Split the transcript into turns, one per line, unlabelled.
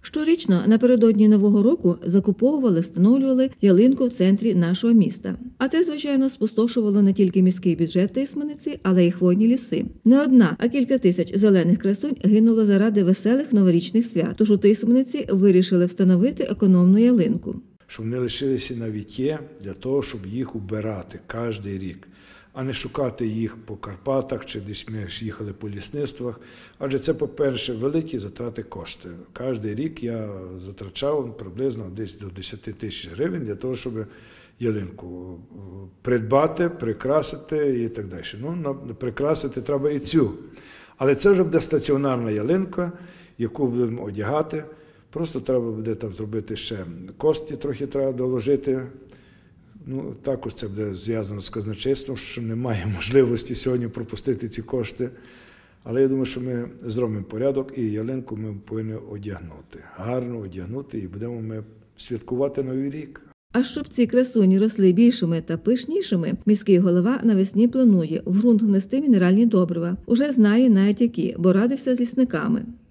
Щорічно напередодні Нового року закуповували, встановлювали ялинку в центрі нашого міста. А це, звичайно, спустошувало не тільки міський бюджет Тисмениці, але й хвойні ліси. Не одна, а кілька тисяч зелених красунь гинуло заради веселих новорічних свят. Тож у Тисмениці вирішили встановити економну ялинку.
Щоб не лишилися навіть є для того, щоб їх убирати кожен рік, а не шукати їх по Карпатах чи десь ми їхали по лісництвах. Адже це, по-перше, великі затрати кошти. Кожен рік я затрачав приблизно десь до 10 тисяч гривень для того, щоб ялинку придбати, прикрасити і так далі. Ну, прикрасити треба і цю. Але це вже буде стаціонарна ялинка, яку будемо одягати. Просто треба буде там зробити ще кості, трохи треба доложити. Ну, також це буде зв'язано з казначейством, що немає можливості сьогодні пропустити ці кошти. Але я думаю, що ми зробимо порядок і ялинку ми повинні одягнути. Гарно одягнути і будемо ми святкувати Новий рік.
А щоб ці красуні росли більшими та пишнішими, міський голова навесні планує в ґрунт внести мінеральні добрива. Уже знає навіть які, бо радився з лісниками.